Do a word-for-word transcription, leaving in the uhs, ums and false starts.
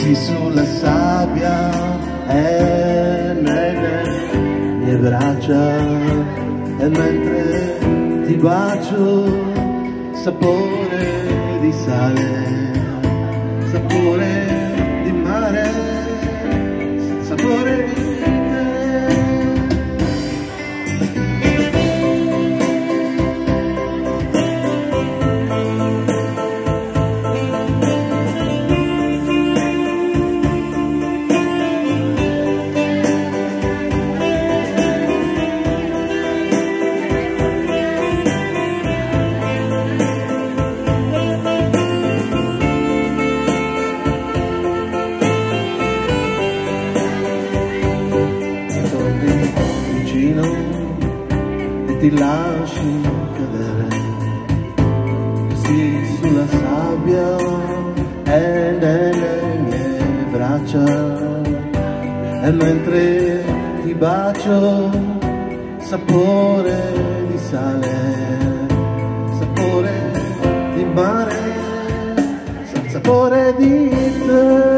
così sulla sabbia e nelle mie braccia, e mentre ti bacio sapore di sale, sapore di mare, sapore di te. E ti lasci cadere così sulla sabbia e nelle mie braccia, e mentre ti bacio sapore di sale, sapore di mare, sapore di te.